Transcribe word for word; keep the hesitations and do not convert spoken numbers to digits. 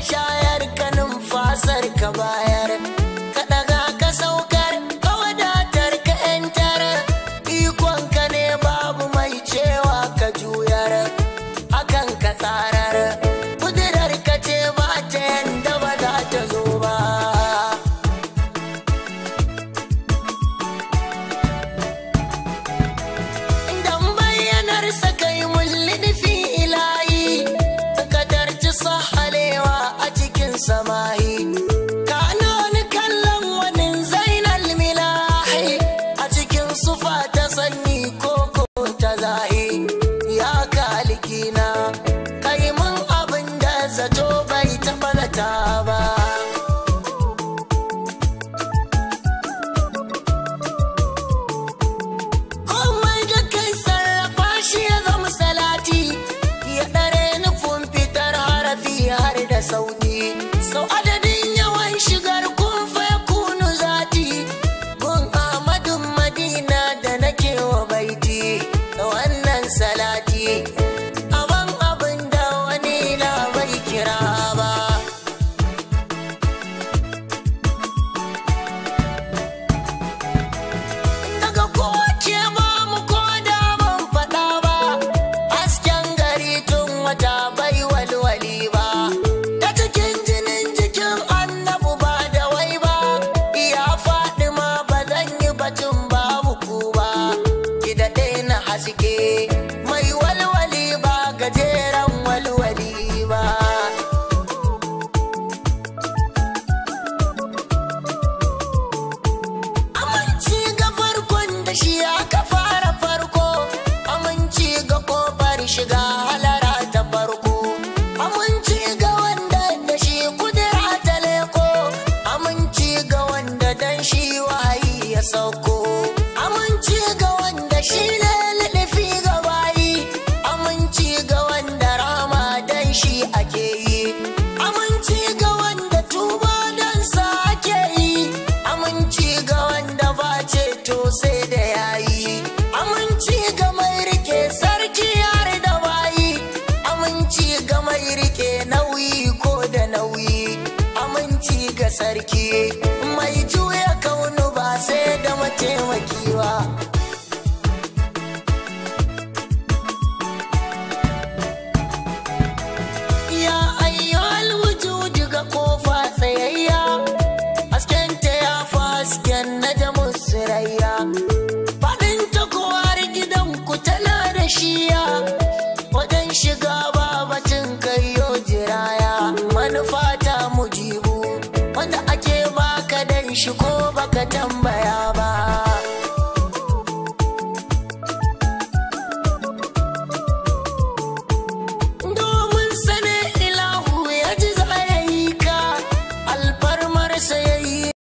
shayar ka numfasar ka bayar, ka ɗaga ka saukar ka wadatar ka ‘yantar, ikon ka ne babu mai cewa ka juyar, akan ka tsarar kudirar ka ce ba ta yanda ba za ta zo ba. Dan bayyanar sa kai mullifi ilahi, kadarci sahalewa a cikin samahi, kana ni kallon wani zainal milahi, a cikin sufa ta sanyi koko ta zahi, ya kalikina kai mun abin da zato bai taɓa zata ba. Komai da kai sarrafa shi ya zama salati, ya ɗare nufin fitar harafi har da sauti, sau adadin yawan shigar kun fa kunu zati, gun Ahmadun Madina da nake wa baiti da wannan salati, aban abin da wani na bai kira ba. Daga kowace ba mu ko da ban faɗa ba, hasken gari tun wata bai walwali ba, ta cikin jinin jikin annabu ba da wai ba, iya faɗi ma ba zan yi batun babu ku ba, ki daɗe na haske mai walwali ba gajeren walwali ba. Aminci ga farkon da shi aka fara farko, aminci ga kofar shiga halara ta farko, aminci ga wanda da shi kudura ta leko, aminci ga wanda dan shi wahayi ya sauko, aminci ga wanda shi ne liɗifi ga bayi, aminci ga wanda rama dan shi ake yi, aminci ga wanda tuba dan sa ake yi, aminci ga wanda ba ceto sai da yayi, aminci ga mai rike sarki har da bayi, aminci ga mai rike nauyi ko da nauyi, aminci ga sarki